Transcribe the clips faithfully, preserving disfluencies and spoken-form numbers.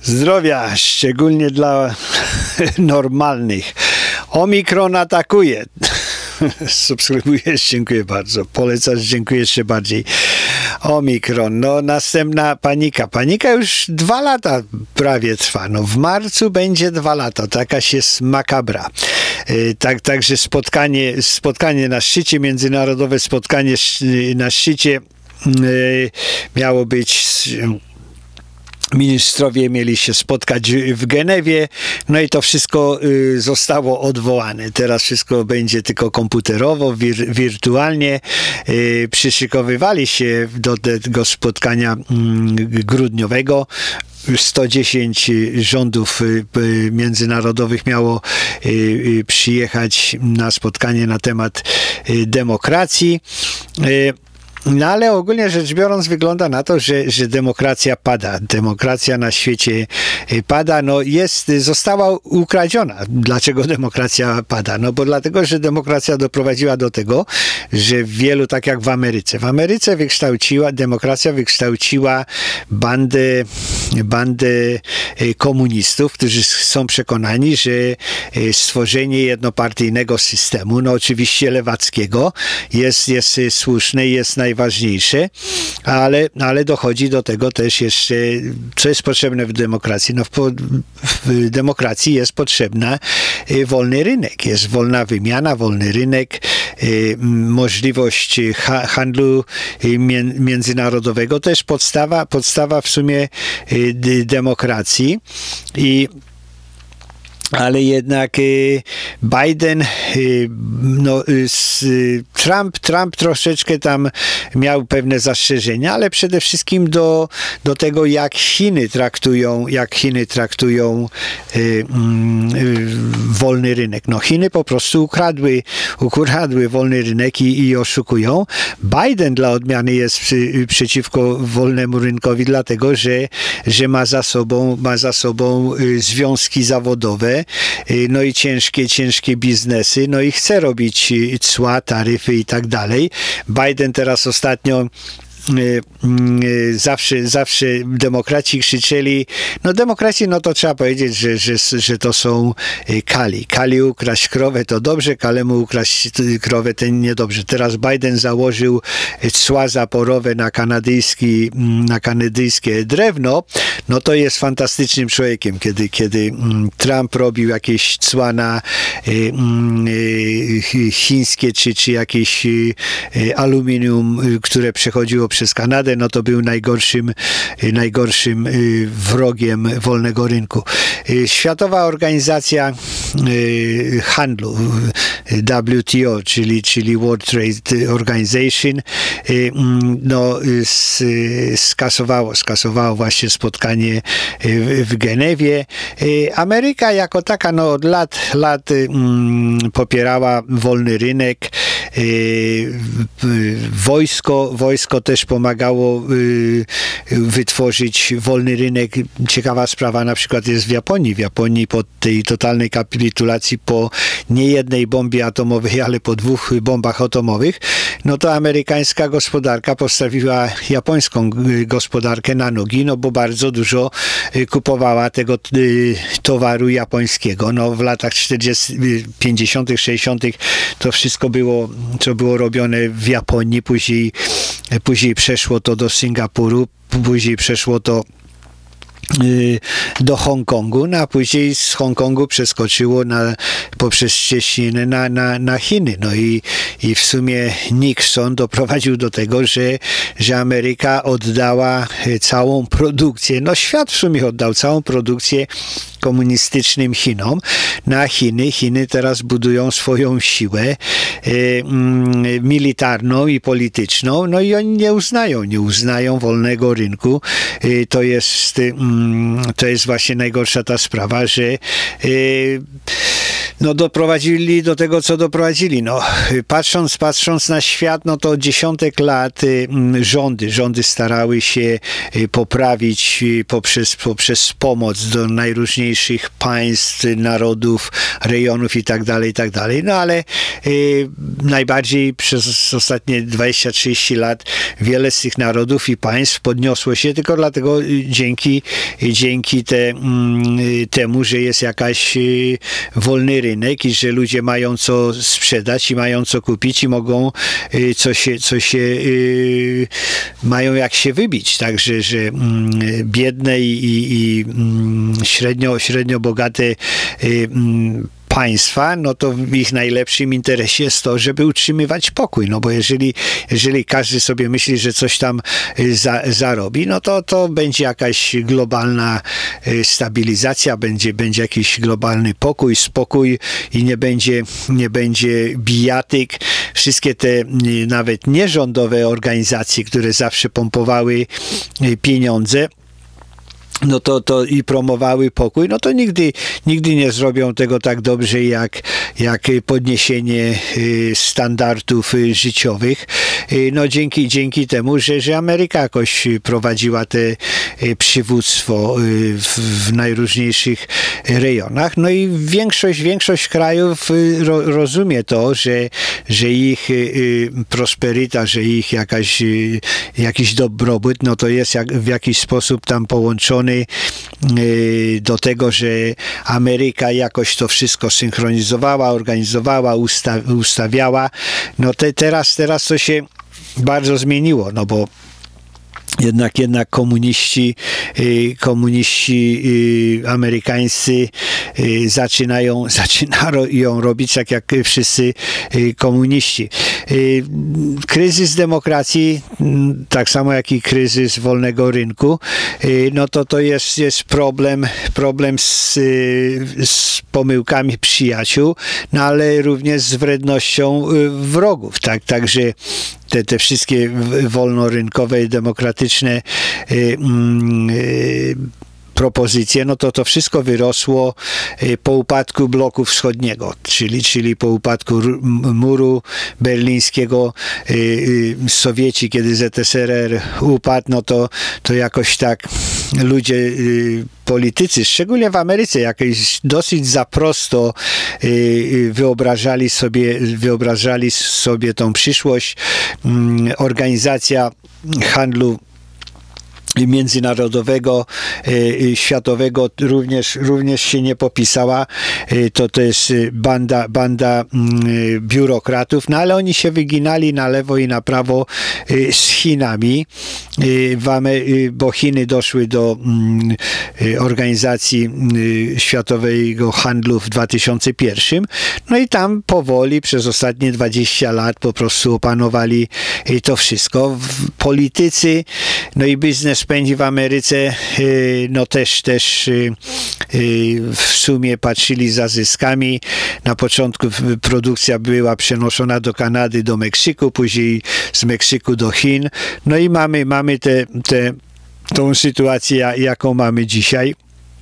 Zdrowia, szczególnie dla normalnych. Omikron atakuje. Subskrybujesz, dziękuję bardzo. Polecasz, dziękuję jeszcze bardziej. Omikron, no następna panika. Panika już dwa lata prawie trwa. No w marcu będzie dwa lata. Taka jest makabra. Yy, tak, także spotkanie, spotkanie na szczycie, międzynarodowe spotkanie na szczycie yy, miało być... Ministrowie mieli się spotkać w Genewie, no i to wszystko y, zostało odwołane. Teraz wszystko będzie tylko komputerowo, wir, wirtualnie. Y, przyszykowywali się do tego spotkania y, grudniowego. sto dziesięć rządów y, międzynarodowych miało y, y, przyjechać na spotkanie na temat y, demokracji. Y, No ale ogólnie rzecz biorąc wygląda na to, że, że demokracja pada. Demokracja na świecie pada. No jest, została ukradziona. Dlaczego demokracja pada? No bo dlatego, że demokracja doprowadziła do tego, że wielu, tak jak w Ameryce. W Ameryce wykształciła, demokracja wykształciła bandę, bandę komunistów, którzy są przekonani, że stworzenie jednopartyjnego systemu, no oczywiście lewackiego, jest, jest słuszne i jest najważniejsze. Najważniejsze, ale, ale dochodzi do tego też jeszcze, co jest potrzebne w demokracji. No w, w demokracji jest potrzebna wolny rynek, jest wolna wymiana, wolny rynek, możliwość ha, handlu międzynarodowego. To jest podstawa, podstawa w sumie demokracji i ale jednak Biden, no, Trump, Trump troszeczkę tam miał pewne zastrzeżenia, ale przede wszystkim do, do tego, jak Chiny traktują, jak Chiny traktują y, y, wolny rynek. No, Chiny po prostu ukradły, ukradły wolny rynek i, i oszukują. Biden dla odmiany jest przy, przeciwko wolnemu rynkowi, dlatego, że, że ma za sobą, ma za sobą związki zawodowe, no i ciężkie, ciężkie biznesy, no i chce robić cła, taryfy i tak dalej. Biden teraz ostatnio zawsze, zawsze demokraci krzyczeli, no demokraci, no to trzeba powiedzieć, że, że, że to są kali. Kali ukraść krowę to dobrze, kalemu ukraść krowę to niedobrze. Teraz Biden założył cła zaporowe na kanadyjski, na kanadyjskie drewno, no to jest fantastycznym człowiekiem, kiedy, kiedy Trump robił jakieś cła na chińskie, czy, czy jakieś aluminium, które przechodziło przez Kanadę, no to był najgorszym, najgorszym wrogiem wolnego rynku. Światowa Organizacja Handlu, W T O, czyli, czyli World Trade Organization, no, skasowało, skasowało właśnie spotkanie w Genewie. Ameryka jako taka, no, od lat, lat popierała wolny rynek. Wojsko, wojsko też pomagało wytworzyć wolny rynek. Ciekawa sprawa na przykład jest w Japonii. W Japonii po tej totalnej kapitulacji, po nie jednej bombie atomowej, ale po dwóch bombach atomowych, no to amerykańska gospodarka postawiła japońską gospodarkę na nogi, no bo bardzo dużo kupowała tego towaru japońskiego. No w latach czterdziestych, pięćdziesiątych, sześćdziesiątych to wszystko było, co było robione w Japonii, później, później przeszło to do Singapuru, później przeszło to do Hongkongu, no a później z Hongkongu przeskoczyło na, poprzez Szczecinę na, na, na Chiny. No i, i w sumie Nixon doprowadził do tego, że, że Ameryka oddała całą produkcję, no świat w sumie oddał całą produkcję komunistycznym Chinom. Na Chiny, Chiny teraz budują swoją siłę e, mm, militarną i polityczną, no i oni nie uznają, nie uznają wolnego rynku. E, to jest mm, to jest właśnie najgorsza ta sprawa, że e, no doprowadzili do tego, co doprowadzili. No, patrząc, patrząc na świat, no to dziesiątek lat rządy, rządy starały się poprawić poprzez, poprzez pomoc do najróżniejszych państw, narodów, rejonów i tak dalej, i tak dalej. No ale y, najbardziej przez ostatnie dwadzieścia trzydzieści lat wiele z tych narodów i państw podniosło się tylko dlatego dzięki, dzięki te, y, temu, że jest jakaś y, wolny rynek i że ludzie mają co sprzedać i mają co kupić i mogą y, co się, co się y, mają jak się wybić. Także, że y, biedne i, i, i y, średnio, średnio bogate y, y, państwa, no to w ich najlepszym interesie jest to, żeby utrzymywać pokój, no bo jeżeli, jeżeli każdy sobie myśli, że coś tam za, zarobi, no to, to będzie jakaś globalna stabilizacja, będzie, będzie jakiś globalny pokój, spokój i nie będzie, nie będzie bijatyk. Wszystkie te nawet nierządowe organizacje, które zawsze pompowały pieniądze, no to, to i promowały pokój, no to nigdy, nigdy nie zrobią tego tak dobrze jak, jak podniesienie standardów życiowych. No dzięki, dzięki temu, że, że Ameryka jakoś prowadziła te przywództwo w, w najróżniejszych rejonach. No i większość, większość krajów ro, rozumie to, że, że ich prosperyta, że ich jakaś, jakiś dobrobyt, no to jest jak, w jakiś sposób tam połączony do tego, że Ameryka jakoś to wszystko synchronizowała, organizowała, usta ustawiała. No te, teraz, teraz to się bardzo zmieniło, no bo Jednak, jednak komuniści, komuniści amerykańscy zaczynają, zaczynają robić tak jak wszyscy komuniści. Kryzys demokracji, tak samo jak i kryzys wolnego rynku, no to to jest, jest problem, problem z, z pomyłkami przyjaciół, no ale również z wrednością wrogów. Tak, także te, te wszystkie wolnorynkowe i demokratyczne y, y, propozycje, no to to wszystko wyrosło po upadku bloku wschodniego, czyli, czyli po upadku muru berlińskiego. Sowieci, kiedy Z S R R upadł, no to, to jakoś tak ludzie, politycy, szczególnie w Ameryce, jakoś dosyć za prosto wyobrażali sobie, wyobrażali sobie tą przyszłość. Organizacja handlu międzynarodowego, światowego również, również się nie popisała. To, to jest banda, banda biurokratów, no ale oni się wyginali na lewo i na prawo z Chinami, bo Chiny doszły do Organizacji Światowego Handlu w dwa tysiące pierwszym. No i tam powoli przez ostatnie dwadzieścia lat po prostu opanowali to wszystko. Politycy, no i biznes pędzi w Ameryce, no też, też w sumie patrzyli za zyskami. Na początku produkcja była przenoszona do Kanady, do Meksyku, później z Meksyku do Chin. No i mamy, mamy te, te, tą sytuację, jaką mamy dzisiaj.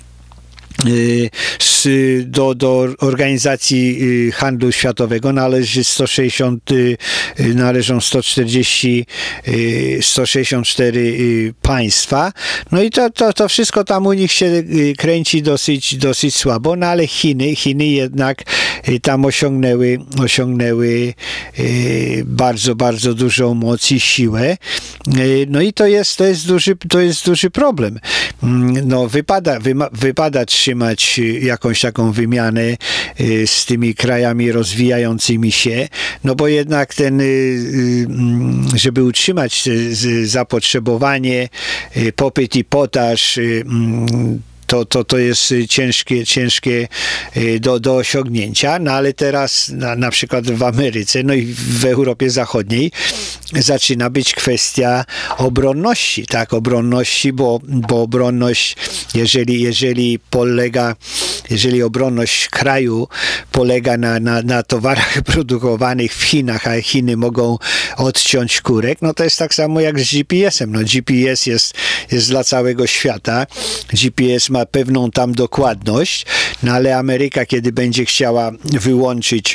Do, do Organizacji Handlu Światowego należy sto sześćdziesiąt, należą sto czterdzieści, sto sześćdziesiąt cztery państwa. No i to, to, to wszystko tam u nich się kręci dosyć, dosyć słabo, no ale Chiny, Chiny jednak tam osiągnęły, osiągnęły bardzo, bardzo dużą moc i siłę. No i to jest, to jest duży, to jest duży problem. No wypada, wyma, wypada trzymać jakąś taką wymianę z tymi krajami rozwijającymi się, no bo jednak ten, żeby utrzymać zapotrzebowanie, popyt i podaż, To, to, to jest ciężkie, ciężkie do, do osiągnięcia, no ale teraz na, na przykład w Ameryce, no i w Europie Zachodniej zaczyna być kwestia obronności, tak, obronności, bo, bo obronność, jeżeli, jeżeli polega, jeżeli obronność kraju polega na, na, na towarach produkowanych w Chinach, a Chiny mogą odciąć kurek, no to jest tak samo jak z G P S-em. No G P S jest, jest dla całego świata. G P S ma pewną tam dokładność, no ale Ameryka, kiedy będzie chciała wyłączyć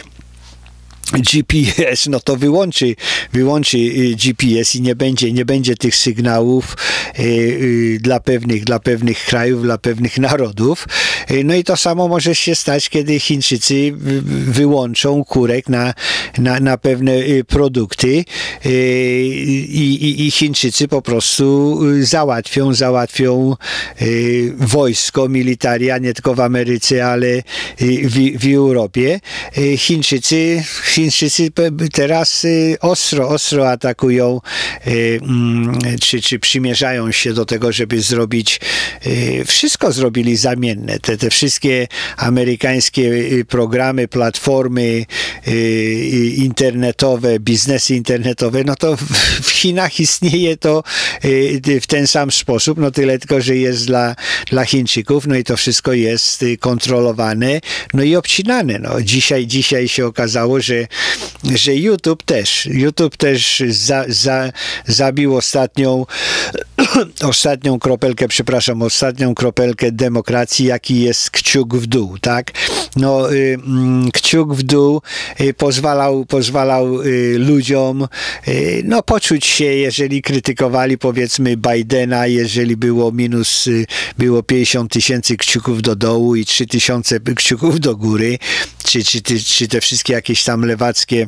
G P S, no to wyłączy, wyłączy G P S i nie będzie, nie będzie tych sygnałów y, y, dla pewnych, dla pewnych krajów, dla pewnych narodów. Y, no i to samo może się stać, kiedy Chińczycy wyłączą kurek na, na, na pewne y, produkty y, i, i Chińczycy po prostu załatwią, załatwią y, wojsko, militaria, nie tylko w Ameryce, ale y, w, w Europie. Y, Chińczycy Chińczycy teraz ostro, ostro atakują, czy, czy przymierzają się do tego, żeby zrobić, wszystko zrobili zamienne. Te, te wszystkie amerykańskie programy, platformy internetowe, biznesy internetowe, no to w Chinach istnieje to w ten sam sposób, no tyle tylko, że jest dla, dla Chińczyków, no i to wszystko jest kontrolowane, no i obcinane. No, dzisiaj, dzisiaj się okazało, że że YouTube też, YouTube też za, za, zabił ostatnią ostatnią kropelkę, przepraszam, ostatnią kropelkę demokracji, jaki jest kciuk w dół, tak? No, y, kciuk w dół y, pozwalał, pozwalał y, ludziom y, no, poczuć się, jeżeli krytykowali, powiedzmy, Bidena, jeżeli było minus, y, było pięćdziesiąt tysięcy kciuków do dołu i trzy tysiące kciuków do góry, czy, czy, czy te wszystkie jakieś tam lewackie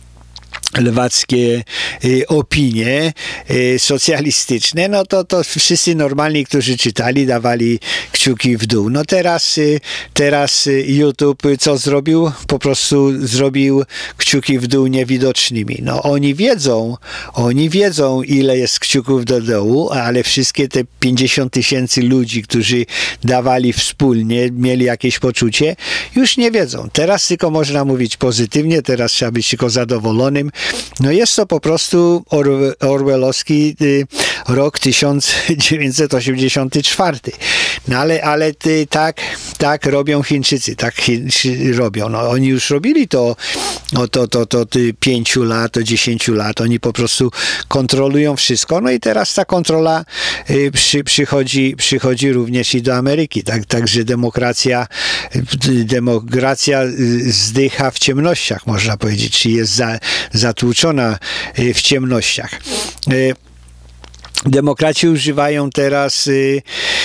lewackie y, opinie y, socjalistyczne, no to, to wszyscy normalni, którzy czytali, dawali kciuki w dół. No teraz, y, teraz YouTube co zrobił? Po prostu zrobił kciuki w dół niewidocznymi. No oni wiedzą, oni wiedzą, ile jest kciuków do dołu, ale wszystkie te pięćdziesiąt tysięcy ludzi, którzy dawali wspólnie, mieli jakieś poczucie, już nie wiedzą. Teraz tylko można mówić pozytywnie, teraz trzeba być tylko zadowolonym. No jest to po prostu or- orwellowski y, rok tysiąc dziewięćset osiemdziesiąty czwarty. No ale, ale ty, tak, tak robią Chińczycy, tak Chińczycy robią. No oni już robili to od to, to, to, to pięciu lat, od dziesięciu lat. Oni po prostu kontrolują wszystko. No i teraz ta kontrola y, przy, przychodzi, przychodzi również i do Ameryki. Tak, także demokracja, y, demokracja zdycha w ciemnościach, można powiedzieć, czy jest za, zatłuczona y, w ciemnościach. Y, Demokraci używają teraz y,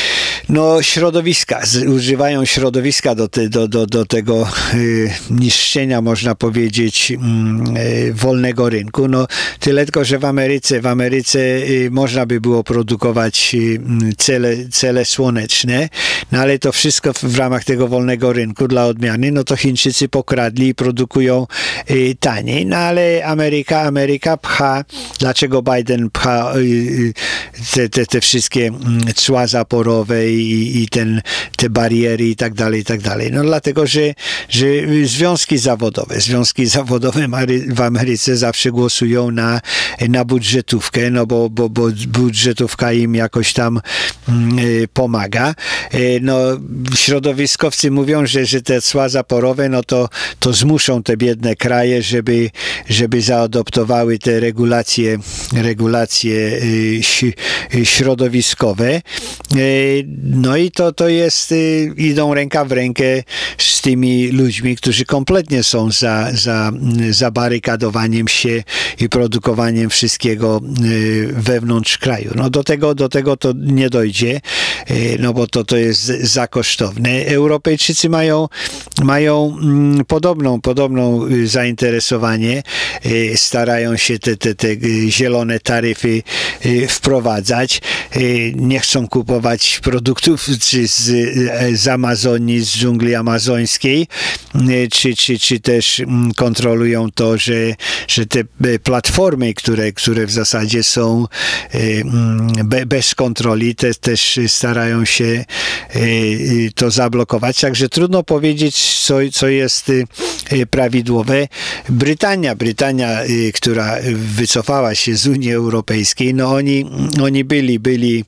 no, środowiska, z, używają środowiska do, te, do, do, do tego y, niszczenia, można powiedzieć, y, wolnego rynku. No, tyle tylko, że w Ameryce, w Ameryce y, można by było produkować y, cele, cele słoneczne, no ale to wszystko w, w ramach tego wolnego rynku dla odmiany, no to Chińczycy pokradli i produkują y, taniej, no ale Ameryka, Ameryka pcha, dlaczego Biden pcha y, y, te, te, te wszystkie cła zaporowe i, i ten, te bariery i tak dalej, i tak dalej. No dlatego, że, że związki zawodowe, związki zawodowe w Ameryce zawsze głosują na, na budżetówkę, no bo, bo, bo budżetówka im jakoś tam y, pomaga. Y, no środowiskowcy mówią, że, że te cła zaporowe, no to, to zmuszą te biedne kraje, żeby, żeby zaadoptowały te regulacje, regulacje y, środowiskowe. No i to, to jest, idą ręka w rękę z tymi ludźmi, którzy kompletnie są za, za, za barykadowaniem się i produkowaniem wszystkiego wewnątrz kraju. No do tego, do tego to nie dojdzie, no bo to, to jest za kosztowne. Europejczycy mają, mają podobną, podobną zainteresowanie, starają się te, te, te zielone taryfy wprowadzać, nie chcą kupować produktów produktów, czy z, z Amazonii, z dżungli amazońskiej, czy, czy, czy też kontrolują to, że, że te platformy, które, które w zasadzie są be, bez kontroli, te, też starają się to zablokować. Także trudno powiedzieć, co, co jest prawidłowe. Brytania, Brytania, która wycofała się z Unii Europejskiej, no oni, oni byli, byli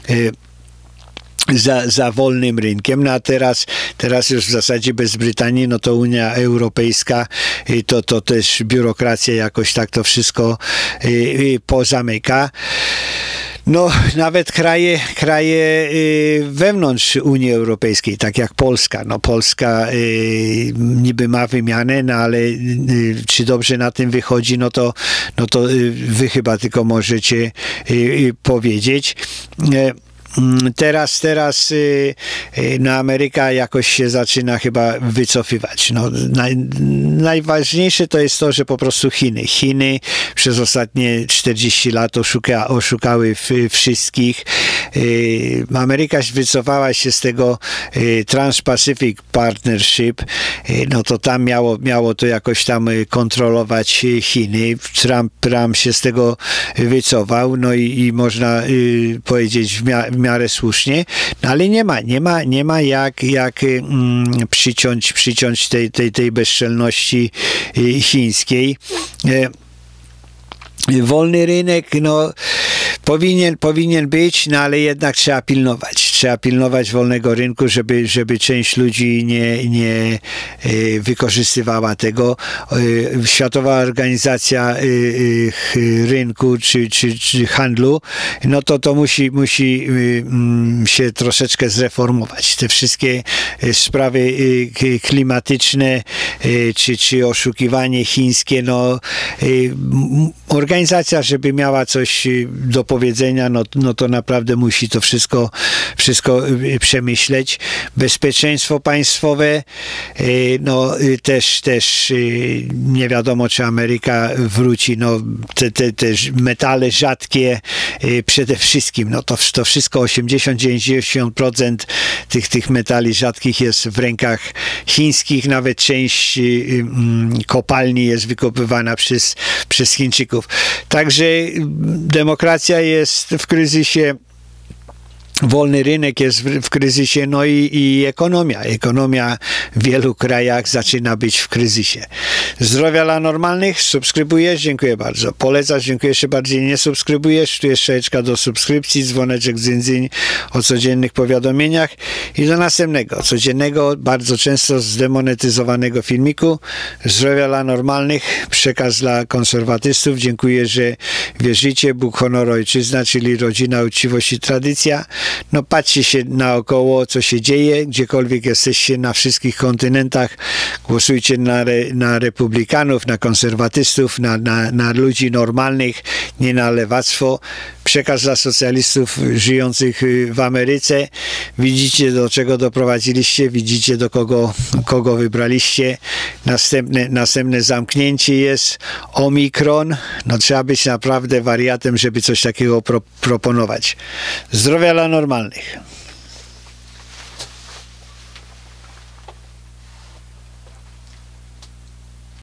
Za, za wolnym rynkiem, no a teraz, teraz już w zasadzie bez Brytanii, no to Unia Europejska, to, to też biurokracja jakoś tak to wszystko y, y, pozamyka. No, nawet kraje, kraje y, wewnątrz Unii Europejskiej, tak jak Polska. No, Polska y, niby ma wymianę, no ale y, czy dobrze na tym wychodzi, no to, no to y, wy chyba tylko możecie y, y, powiedzieć. Y, Teraz, teraz no Ameryka jakoś się zaczyna chyba wycofywać. No, naj, najważniejsze to jest to, że po prostu Chiny. Chiny przez ostatnie czterdzieści lat oszuka, oszukały wszystkich. Ameryka wycofała się z tego Trans-Pacific Partnership. No to tam miało, miało to jakoś tam kontrolować Chiny. Trump, Trump się z tego wycofał. No i, i można powiedzieć w miarę w miarę słusznie, no ale nie ma, nie ma, nie ma jak, jak mm, przyciąć, przyciąć tej, tej, tej bezczelności y, chińskiej. Y, wolny rynek, no powinien, powinien być, no ale jednak trzeba pilnować. Trzeba pilnować wolnego rynku, żeby, żeby część ludzi nie, nie y, wykorzystywała tego. Y, Światowa Organizacja y, y, Rynku czy, czy, czy Handlu, no to to musi, musi y, y, się troszeczkę zreformować. Te wszystkie y, sprawy y, klimatyczne y, czy, czy oszukiwanie chińskie, no y, organizacja, żeby miała coś do powiedzenia, no, no to naprawdę musi to wszystko wszystko przemyśleć. Bezpieczeństwo państwowe, no też, też nie wiadomo, czy Ameryka wróci, no te, te, te metale rzadkie przede wszystkim, no to, to wszystko osiemdziesiąt do dziewięćdziesięciu procent tych, tych metali rzadkich jest w rękach chińskich, nawet część kopalni jest wykopywana przez, przez Chińczyków. Także demokracja jest w kryzysie, wolny rynek jest w, w kryzysie, no i, i ekonomia. Ekonomia w wielu krajach zaczyna być w kryzysie. Zdrowia dla normalnych, subskrybujesz? Dziękuję bardzo. Polecasz? Dziękuję. Jeszcze bardziej nie subskrybujesz? Tu jest szejeczka do subskrypcji, dzwoneczek dzyń o codziennych powiadomieniach i do następnego, codziennego, bardzo często zdemonetyzowanego filmiku. Zdrowia dla normalnych, przekaz dla konserwatystów. Dziękuję, że wierzycie. Bóg, honor, ojczyzna, czyli rodzina, uczciwość i tradycja. No patrzcie się naokoło, co się dzieje, gdziekolwiek jesteście na wszystkich kontynentach, głosujcie na, re, na republikanów, na konserwatystów, na, na, na ludzi normalnych, nie na lewactwo. Przekaz dla socjalistów żyjących w Ameryce. Widzicie, do czego doprowadziliście, widzicie, do kogo, kogo wybraliście. Następne, następne zamknięcie jest Omikron. No trzeba być naprawdę wariatem, żeby coś takiego pro, proponować. Zdrowia dla normalnych.